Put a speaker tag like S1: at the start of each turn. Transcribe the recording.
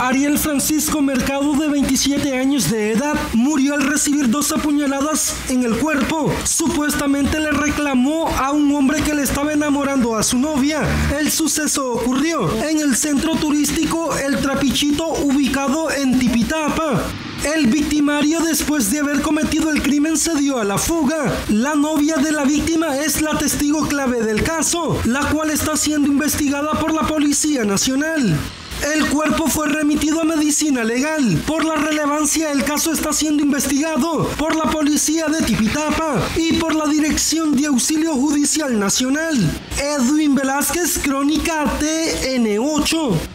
S1: Ariel Francisco Mercado, de 27 años de edad, murió al recibir 2 apuñaladas en el cuerpo. Supuestamente le reclamó a un hombre que le estaba enamorando a su novia. El suceso ocurrió en el centro turístico El Trapichito, ubicado en Tipitapa. El victimario, después de haber cometido el crimen, se dio a la fuga. La novia de la víctima es la testigo clave del caso, la cual está siendo investigada por la Policía Nacional. El cuerpo fue remitido a medicina legal. Por la relevancia, el caso está siendo investigado por la policía de Tipitapa y por la Dirección de Auxilio Judicial Nacional. Edwin Velázquez, Crónica TN8.